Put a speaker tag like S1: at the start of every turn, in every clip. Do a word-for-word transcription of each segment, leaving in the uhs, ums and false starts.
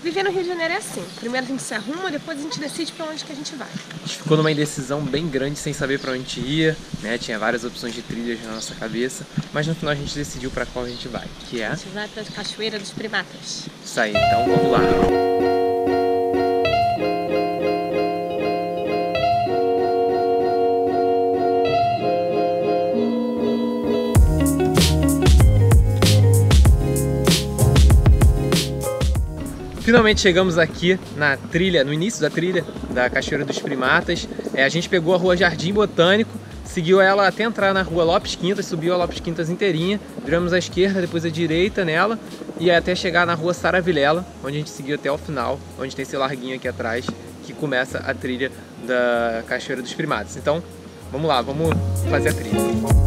S1: Viver no Rio de Janeiro é assim. Primeiro a gente se arruma, depois a gente decide pra onde que a gente vai.
S2: A gente ficou numa indecisão bem grande sem saber pra onde a gente ia, né? Tinha várias opções de trilhas na nossa cabeça, mas no final a gente decidiu pra qual a gente vai, que é...
S1: A gente vai pra Cachoeira dos Primatas.
S2: Isso aí, então vamos lá. Finalmente chegamos aqui na trilha, no início da trilha da Cachoeira dos Primatas. É, a gente pegou a rua Jardim Botânico, seguiu ela até entrar na rua Lopes Quintas, subiu a Lopes Quintas inteirinha, viramos à esquerda, depois à direita nela e até chegar na rua Sara Vilela, onde a gente seguiu até o final, onde tem esse larguinho aqui atrás, que começa a trilha da Cachoeira dos Primatas. Então, vamos lá, vamos fazer a trilha.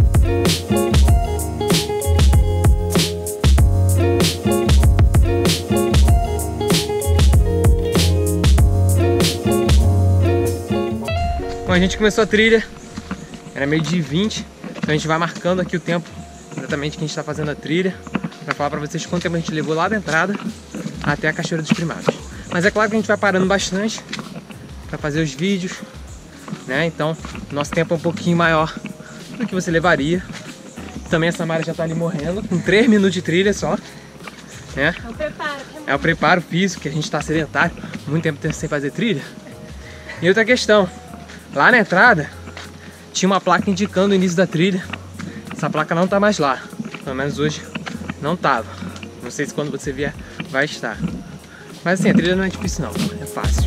S2: Bom, a gente começou a trilha, era meio dia e vinte, então a gente vai marcando aqui o tempo exatamente que a gente está fazendo a trilha, para falar para vocês quanto tempo a gente levou lá da entrada até a Cachoeira dos Primatas. Mas é claro que a gente vai parando bastante para fazer os vídeos, né? Então nosso tempo é um pouquinho maior do que você levaria. Também a Samara já está ali morrendo, com três minutos de trilha só, né?
S1: É o preparo.
S2: É o preparo físico, que a gente está sedentário, muito tempo sem fazer trilha. E outra questão, lá na entrada tinha uma placa indicando o início da trilha. Essa placa não tá mais lá, pelo menos hoje não tava. Não sei se quando você vier vai estar. Mas assim, a trilha não é difícil não, é fácil.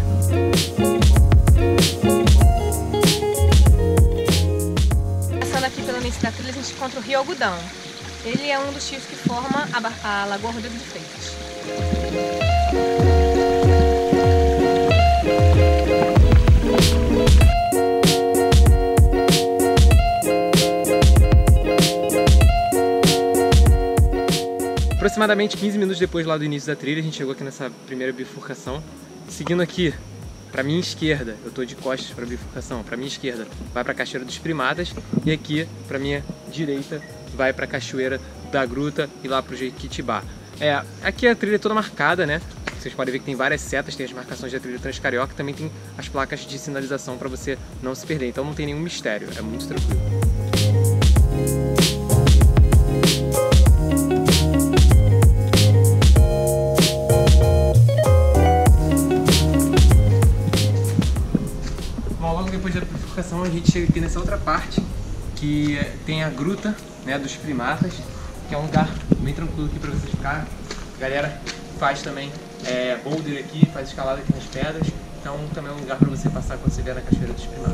S1: Passando aqui pelo início da trilha a gente encontra o Rio Algodão. Ele é um dos rios que forma a, a Lagoa Rodrigo de Freitas.
S2: Aproximadamente quinze minutos depois lá do início da trilha, a gente chegou aqui nessa primeira bifurcação. Seguindo aqui, para minha esquerda, eu tô de costas para a bifurcação, para minha esquerda vai para a Cachoeira dos Primatas e aqui para minha direita vai para a Cachoeira da Gruta e lá para o Jequitibá. É, aqui a trilha é toda marcada, né? Vocês podem ver que tem várias setas, tem as marcações da trilha Transcarioca, também tem as placas de sinalização para você não se perder. Então não tem nenhum mistério, é muito tranquilo. Depois da bifurcação a gente chega aqui nessa outra parte que tem a Gruta, né, dos Primatas, que é um lugar bem tranquilo aqui para vocês ficarem. A galera faz também é, boulder aqui, faz escalada aqui nas pedras, então também é um lugar para você passar quando você vier na Cachoeira dos Primatas.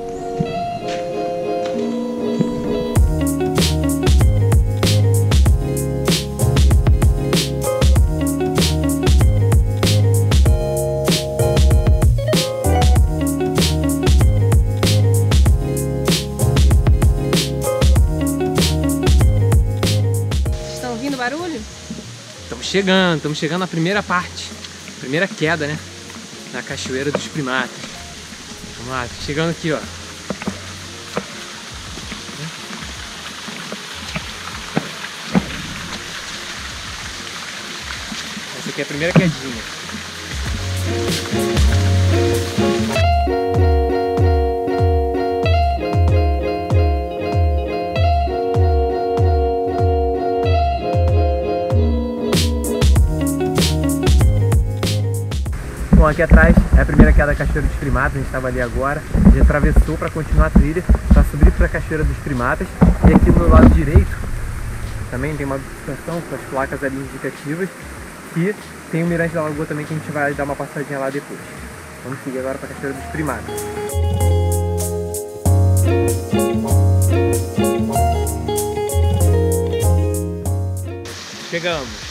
S1: Barulho?
S2: Estamos chegando, estamos chegando na primeira parte, primeira queda, né, na Cachoeira dos Primatas. Vamos lá, chegando aqui, ó. Essa aqui é a primeira quedinha. Bom, aqui atrás é a primeira queda da Cachoeira dos Primatas, a gente estava ali agora, a gente atravessou para continuar a trilha, para subir para a Cachoeira dos Primatas, e aqui do lado direito também tem uma bifurcação com as placas ali indicativas, e tem o Mirante da Lagoa também que a gente vai dar uma passadinha lá depois. Vamos seguir agora para a Cachoeira dos Primatas. Chegamos!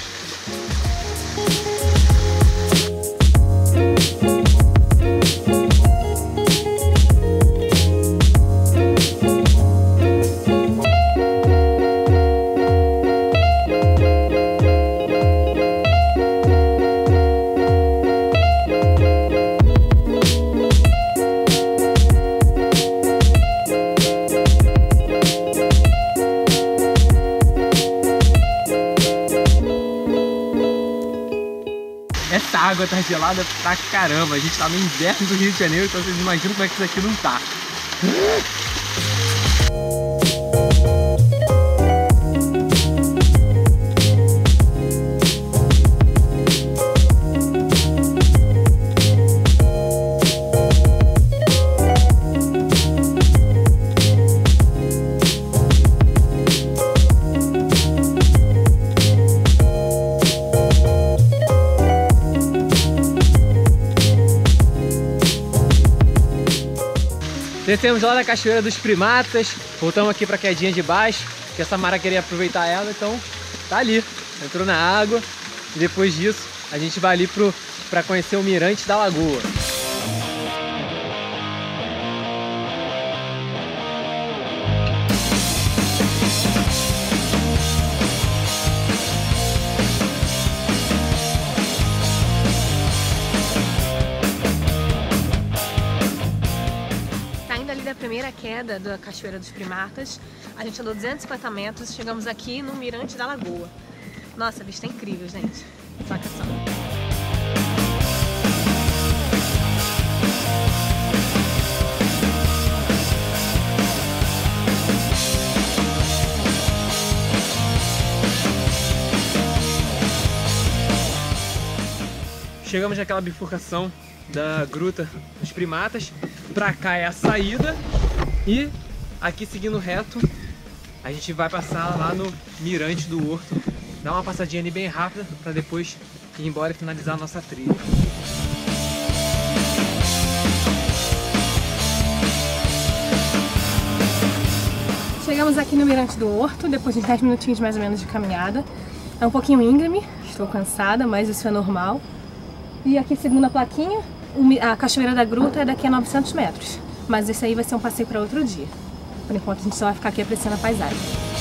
S2: essa água tá gelada pra caramba. A gente tá no inverno do Rio de Janeiro, então vocês imaginam como é que isso aqui não tá. Descemos lá da Cachoeira dos Primatas, voltamos aqui pra quedinha de baixo, que a Samara queria aproveitar ela, então tá ali, entrou na água. E depois disso a gente vai ali pro, pra conhecer o Mirante da Lagoa.
S1: Da primeira queda da Cachoeira dos Primatas, a gente andou duzentos e cinquenta metros, chegamos aqui no Mirante da Lagoa. Nossa, a vista é incrível, gente. Saca só.
S2: Chegamos naquela bifurcação da Gruta dos Primatas. Pra cá é a saída e aqui seguindo reto a gente vai passar lá no Mirante do Horto. Dá uma passadinha ali bem rápida pra depois ir embora e finalizar a nossa trilha.
S1: Chegamos aqui no Mirante do Horto, depois de dez minutinhos mais ou menos de caminhada. É um pouquinho íngreme, estou cansada, mas isso é normal. E aqui, segundo a plaquinha, a Cachoeira da Gruta é daqui a novecentos metros. Mas esse aí vai ser um passeio para outro dia. Por enquanto a gente só vai ficar aqui apreciando a paisagem.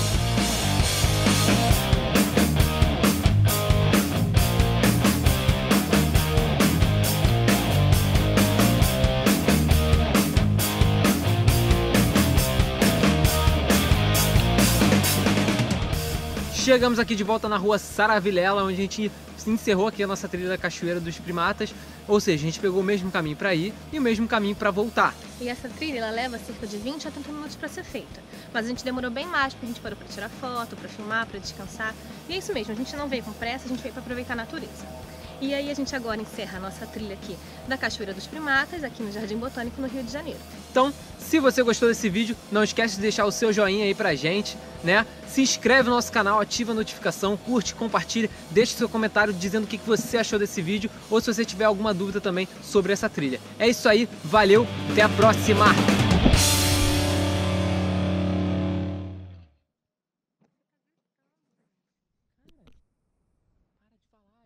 S2: Chegamos aqui de volta na rua Sara Vilela, onde a gente encerrou aqui a nossa trilha da Cachoeira dos Primatas. Ou seja, a gente pegou o mesmo caminho para ir e o mesmo caminho para voltar.
S1: E essa trilha ela leva cerca de vinte a trinta minutos para ser feita. Mas a gente demorou bem mais, porque a gente parou para tirar foto, para filmar, para descansar. E é isso mesmo, a gente não veio com pressa, a gente veio para aproveitar a natureza. E aí a gente agora encerra a nossa trilha aqui da Cachoeira dos Primatas, aqui no Jardim Botânico, no Rio de Janeiro.
S2: Então, se você gostou desse vídeo, não esquece de deixar o seu joinha aí pra gente, né? Se inscreve no nosso canal, ativa a notificação, curte, compartilha, deixe seu comentário dizendo o que você achou desse vídeo ou se você tiver alguma dúvida também sobre essa trilha. É isso aí, valeu, até a próxima!